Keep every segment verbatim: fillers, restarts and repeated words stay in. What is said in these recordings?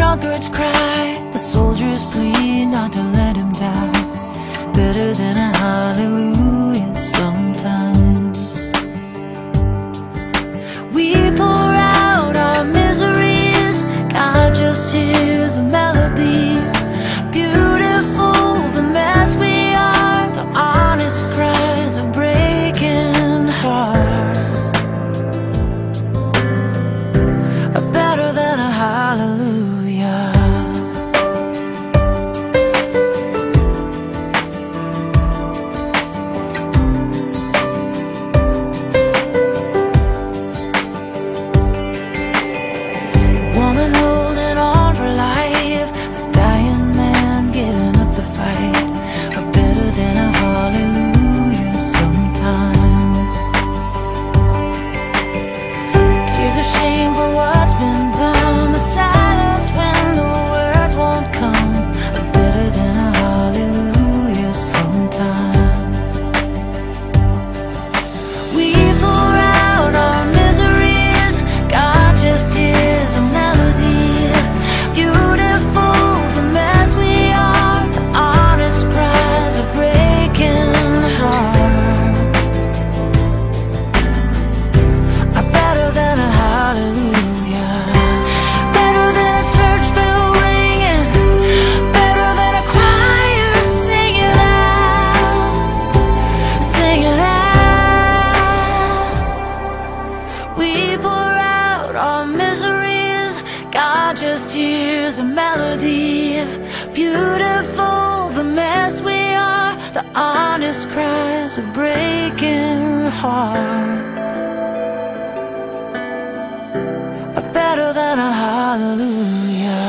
drunkards cry, the soldiers plead not to let him die. Better than a hallelujah sometimes. We pour out our miseries, God just hears a melody. Beautiful the mess we are, the honest cries of breaking heart are better than a hallelujah. Woman holding on for life, the dying man giving up the fight are better than a hallelujah sometimes. Tears of shame for what's been done, the silence when the words won't come are better than a hallelujah sometimes. We pour out our miseries, God just hears a melody. Beautiful the mess we are, the honest cries of breaking heart are better than a hallelujah. Better than a church bell ringing, better than a choir singing out, singing out. We pour out our miseries, God just hears a melody. Beautiful the mess we are, the honest cries of breaking heart are better than a hallelujah.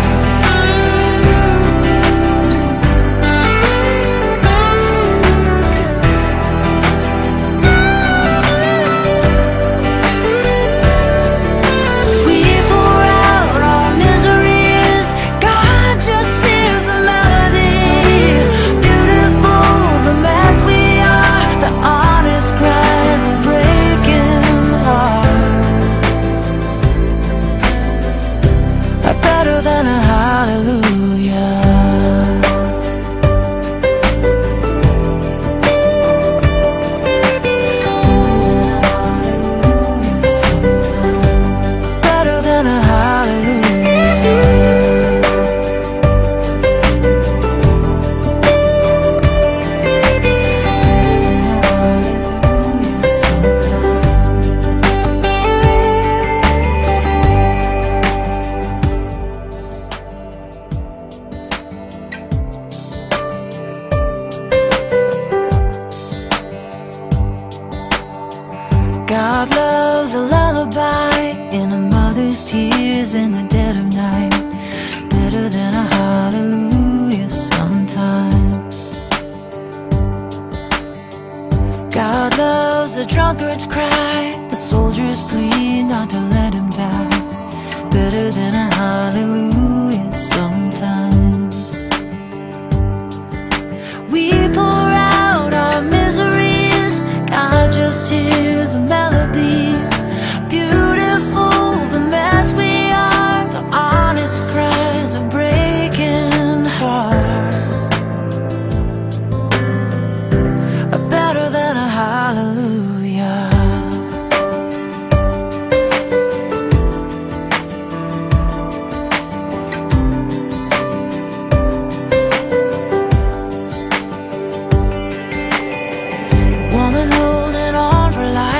We pour out our miseries, God just hears a melody. Beautiful the mess we are, the honest cries of breaking heart are better than a hallelujah. Better than a hallelujah. God loves a lullaby in a mother's tears in the dead of night, better than a hallelujah sometimes. God loves a drunkard's cry, the soldiers plead not to let him die, better than a hallelujah sometimes. We pour out our miseries, God just hears a melody. Beautiful the mess we are, the honest cries of breaking heart are better than a hallelujah. Woman holding on for life,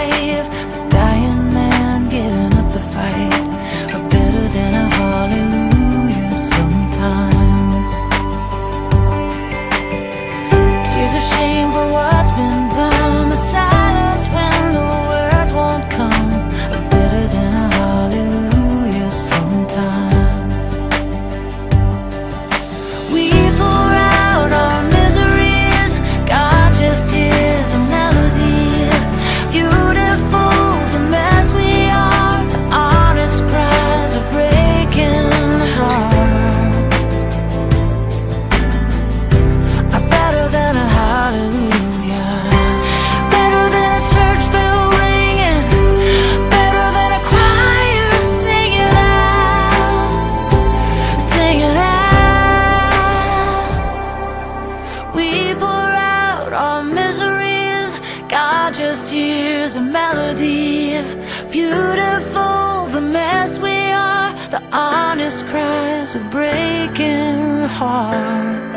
tears a melody. Beautiful, the mess we are, the honest cries of breaking hearts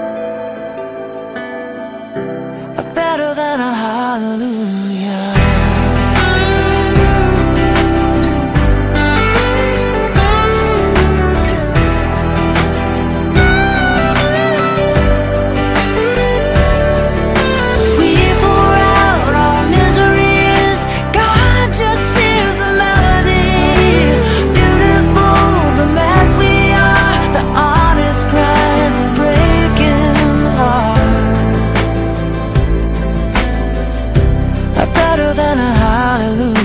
are better than a hallelujah. Better than a hallelujah.